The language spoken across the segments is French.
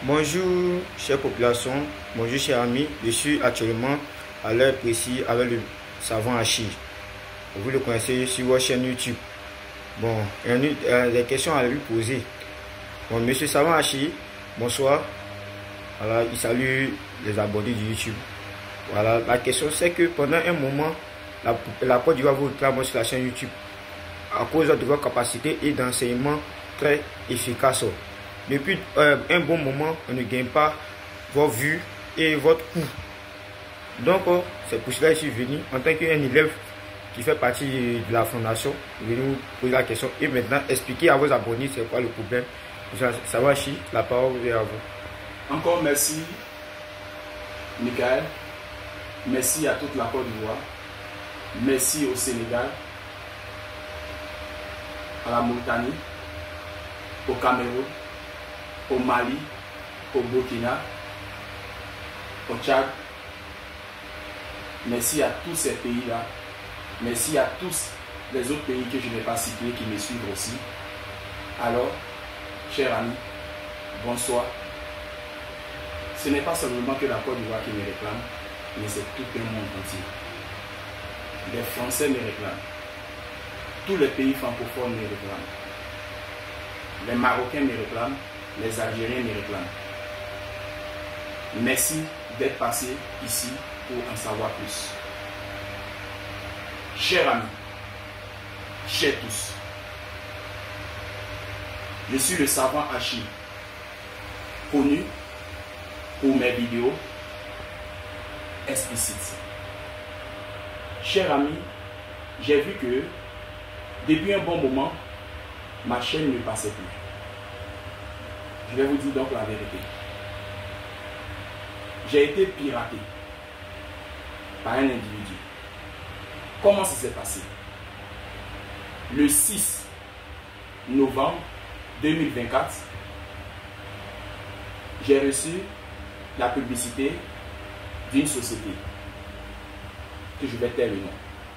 Bonjour chère population, bonjour chers amis, je suis actuellement à l'heure précise avec le savant Hachi. Vous le connaissez sur votre chaîne YouTube. Bon, il y a des questions à lui poser. Bon, monsieur savant Hachi, bonsoir. Voilà, il salue les abonnés du YouTube. Voilà, la question c'est que pendant un moment, la Côte d'Ivoire vous réclame sur la chaîne YouTube à cause de votre capacité et d'enseignement très efficace. Depuis un bon moment, on ne gagne pas vos vues et votre coût. Donc, c'est pour cela que je suis venu en tant qu'un élève qui fait partie de la fondation, venir vous poser la question et maintenant expliquer à vos abonnés c'est quoi le problème. Ça va, Chi, la parole est à vous. Encore merci, Michael. Merci à toute la Côte d'Ivoire. Merci au Sénégal, à la Mauritanie, au Cameroun, au Mali, au Burkina, au Tchad. Merci à tous ces pays-là. Merci à tous les autres pays que je n'ai pas cités qui me suivent aussi. Alors, chers amis, bonsoir. Ce n'est pas seulement que la Côte d'Ivoire qui me réclame, mais c'est tout un monde entier. Les Français me réclament. Tous les pays francophones me réclament. Les Marocains me réclament. Les Algériens me réclament. Merci d'être passé ici pour en savoir plus. Chers amis, chers tous, je suis le savant Hachi, connu pour mes vidéos explicites. Chers amis, j'ai vu que depuis un bon moment, ma chaîne ne passait plus. Je vais vous dire donc la vérité. J'ai été piraté par un individu. Comment ça s'est passé? Le 6 novembre 2024, j'ai reçu la publicité d'une société que je vais taire le nom.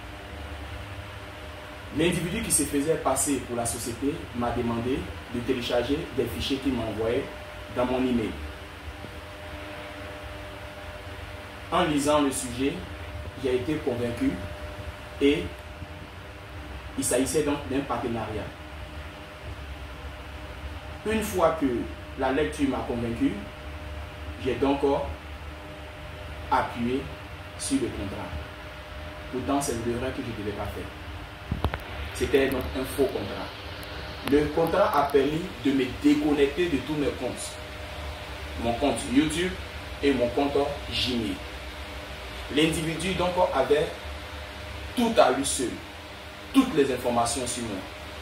L'individu qui se faisait passer pour la société m'a demandé de télécharger des fichiers qu'il m'envoyait dans mon email. En lisant le sujet, j'ai été convaincu et il s'agissait donc d'un partenariat. Une fois que la lecture m'a convaincu, j'ai donc appuyé sur le contrat. Pourtant, c'est l'erreur que je ne devais pas faire. C'était donc un faux contrat. Le contrat a permis de me déconnecter de tous mes comptes. Mon compte YouTube et mon compte Gmail. L'individu donc avait tout à lui seul. Toutes les informations sur moi.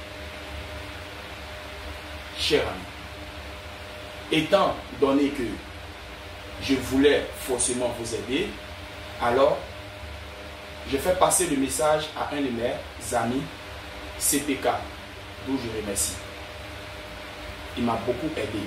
Cher ami, étant donné que je voulais forcément vous aider, alors je fais passer le message à un de mes amis, CPK, d'où je remercie. Il m'a beaucoup aidé.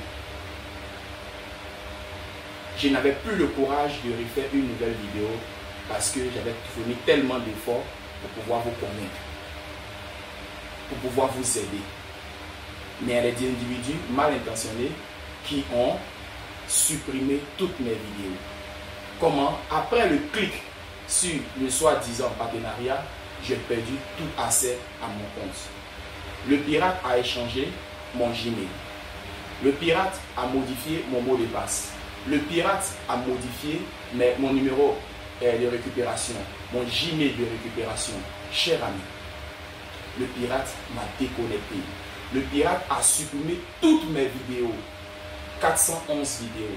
Je n'avais plus le courage de refaire une nouvelle vidéo parce que j'avais fourni tellement d'efforts pour pouvoir vous convaincre, pour pouvoir vous aider. Mais il y a des individus mal intentionnés qui ont supprimé toutes mes vidéos. Comment? Après le clic sur le soi-disant partenariat, j'ai perdu tout accès à mon compte. Le pirate a échangé mon Gmail. Le pirate a modifié mon mot de passe. Le pirate a modifié mon numéro de récupération, mon Gmail de récupération. Cher ami, le pirate m'a déconnecté. Le pirate a supprimé toutes mes vidéos. 411 vidéos.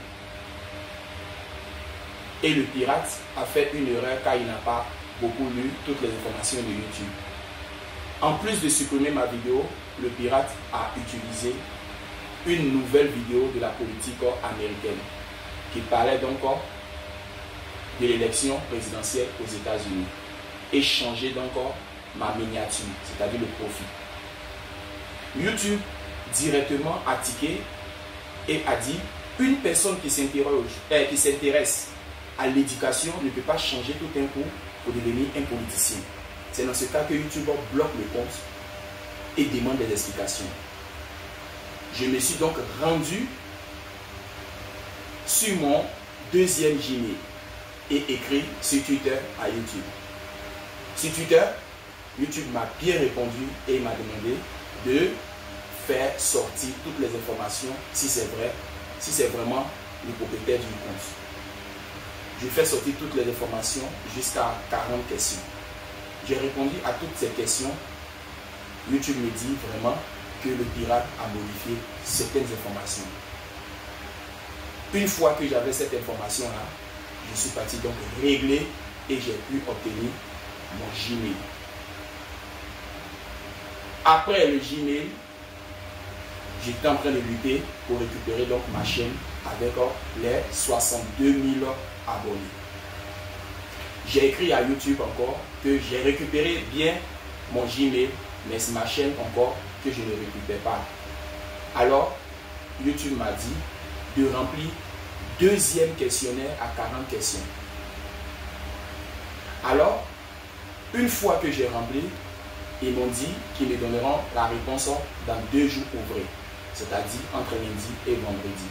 Et le pirate a fait une erreur car il n'a pas beaucoup lu toutes les informations de YouTube. En plus de supprimer ma vidéo, le pirate a utilisé une nouvelle vidéo de la politique américaine qui parlait donc de l'élection présidentielle aux États-Unis et changé donc ma miniature, c'est-à-dire le profil. YouTube directement a tiqué et a dit une personne qui s'intéresse à l'éducation ne peut pas changer tout un coup pour devenir un politicien. C'est dans ce cas que YouTube bloque le compte et demande des explications. Je me suis donc rendu sur mon deuxième Gmail et écrit sur Twitter à YouTube. Sur Twitter, YouTube m'a bien répondu et m'a demandé de faire sortir toutes les informations si c'est vrai, si c'est vraiment le propriétaire du compte. Je fais sortir toutes les informations jusqu'à 40 questions. J'ai répondu à toutes ces questions. YouTube me dit vraiment que le pirate a modifié certaines informations. Une fois que j'avais cette information-là, je suis parti donc régler et j'ai pu obtenir mon Gmail. Après le Gmail, j'étais en train de lutter pour récupérer donc ma chaîne avec les 62 000 abonnés. J'ai écrit à YouTube encore que j'ai récupéré bien mon Gmail, mais c'est ma chaîne encore que je ne récupère pas. Alors, YouTube m'a dit de remplir deuxième questionnaire à 40 questions. Alors, une fois que j'ai rempli, ils m'ont dit qu'ils me donneront la réponse dans 2 jours ouvrés, c'est-à-dire entre lundi et vendredi.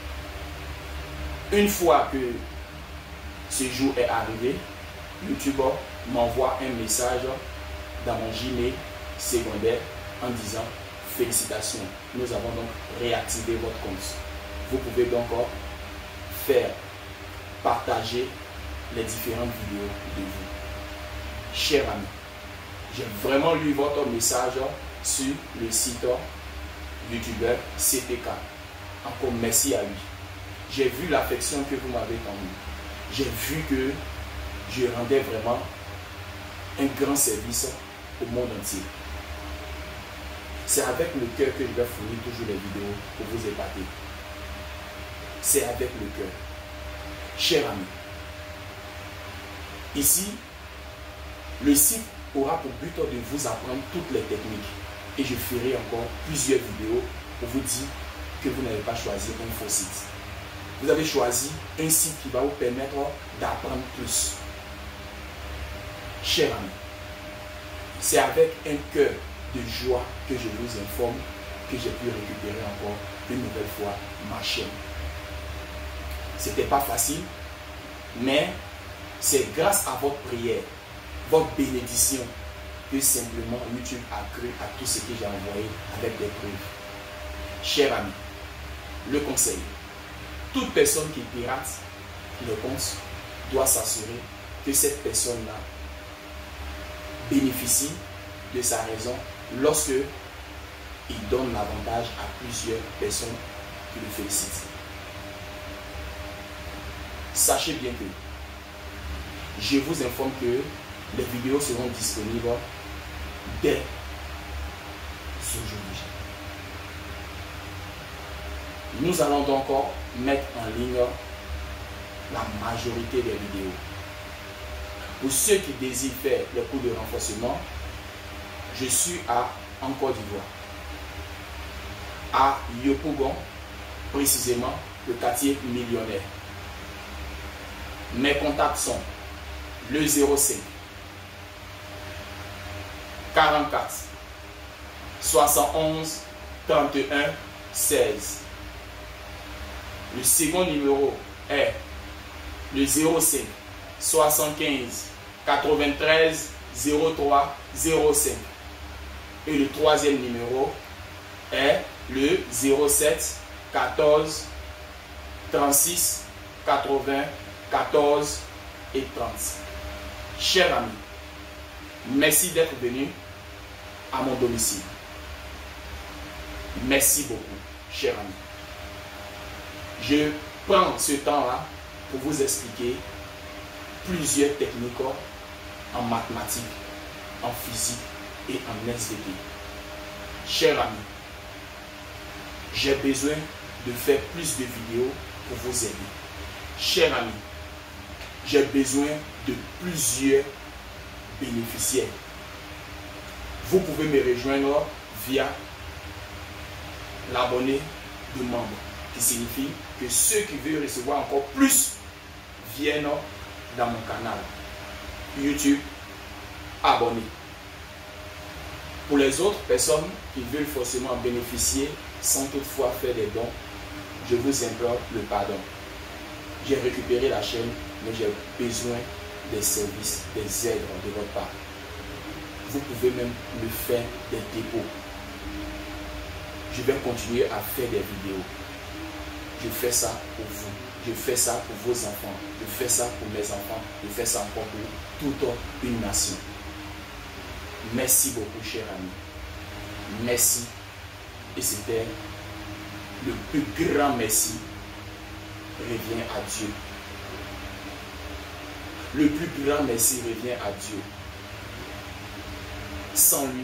Une fois que ce jour est arrivé, YouTube m'envoie un message dans mon Gmail secondaire en disant « Félicitations, nous avons donc réactivé votre compte. Vous pouvez donc faire partager les différentes vidéos de vous. » Cher ami, j'ai vraiment lu votre message sur le site YouTubeur CTK. Encore merci à lui. J'ai vu l'affection que vous m'avez tendue. J'ai vu que je rendais vraiment un grand service au monde entier. C'est avec le cœur que je vais fournir toujours les vidéos pour vous épater. C'est avec le cœur. Cher ami, ici, le site aura pour but de vous apprendre toutes les techniques. Et je ferai encore plusieurs vidéos pour vous dire que vous n'avez pas choisi un faux site. Vous avez choisi un site qui va vous permettre d'apprendre plus. Cher ami, c'est avec un cœur de joie que je vous informe que j'ai pu récupérer encore une nouvelle fois ma chaîne. C'était pas facile, mais c'est grâce à votre prière, votre bénédiction, que simplement YouTube a cru à tout ce que j'ai envoyé avec des preuves. Cher ami, le conseil, toute personne qui pirate le compte doit s'assurer que cette personne-là bénéficie de sa raison lorsque il donne l'avantage à plusieurs personnes qui le félicitent. Sachez bien que je vous informe que les vidéos seront disponibles dès aujourd'hui. Nous allons donc mettre en ligne la majorité des vidéos. Pour ceux qui désirent faire le cours de renforcement, je suis en Côte d'Ivoire, à Yopougon, précisément le quartier millionnaire. Mes contacts sont le 05 44 71 31 16. Le second numéro est le 05 75 93 03 05. Et le troisième numéro est le 07 14 36 80 14 et 30. Chers amis, merci d'être venu à mon domicile. Merci beaucoup, chers amis. Je prends ce temps-là pour vous expliquer plusieurs techniques en mathématiques, en physique et en SVT. Chers amis, j'ai besoin de faire plus de vidéos pour vous aider. Chers amis, j'ai besoin de plusieurs bénéficiaires. Vous pouvez me rejoindre via l'abonné de membre, qui signifie que ceux qui veulent recevoir encore plus viennent dans mon canal YouTube abonné. Pour les autres personnes qui veulent forcément bénéficier sans toutefois faire des dons, je vous implore le pardon. J'ai récupéré la chaîne, mais j'ai besoin des services, des aides de votre part. Vous pouvez même me faire des dépôts. Je vais continuer à faire des vidéos. Je fais ça pour vous. Je fais ça pour vos enfants. Je fais ça pour mes enfants. Je fais ça encore pour toute une nation. Merci beaucoup, cher ami. Merci. Et c'était le plus grand merci revient à Dieu. Le plus grand merci revient à Dieu. Sans lui,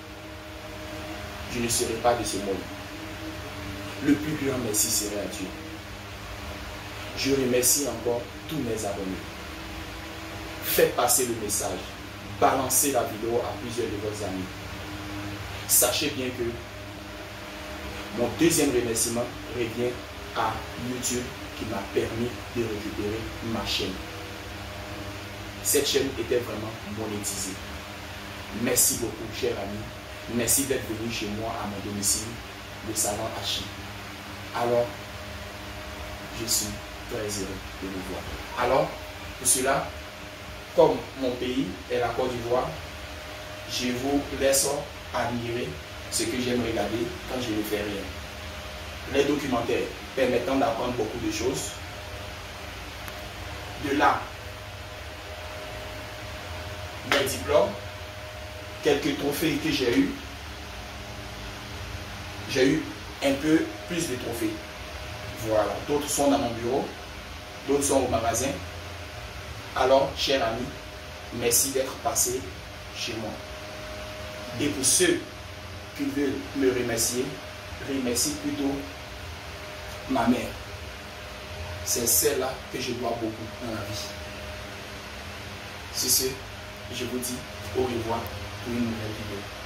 je ne serais pas de ce monde. Le plus grand merci serait à Dieu. Je remercie encore tous mes abonnés. Faites passer le message. Balancez la vidéo à plusieurs de vos amis. Sachez bien que mon deuxième remerciement revient à YouTube qui m'a permis de récupérer ma chaîne. Cette chaîne était vraiment monétisée. Merci beaucoup, cher ami. Merci d'être venu chez moi à mon domicile, le salon Hachi. Alors, je suis très heureux de vous voir. Alors, pour cela, comme mon pays est la Côte d'Ivoire, je vous laisse admirer ce que j'aime regarder quand je ne fais rien. Les documentaires permettant d'apprendre beaucoup de choses. De là, mes diplômes, quelques trophées que j'ai eu. J'ai eu un peu plus de trophées. Voilà. D'autres sont dans mon bureau, d'autres sont au magasin. Alors, cher ami, merci d'être passé chez moi. Et pour ceux qui veulent me remercier, remercie plutôt ma mère. C'est celle-là que je dois beaucoup dans la vie. C'est ce, je vous dis au revoir pour une nouvelle vidéo.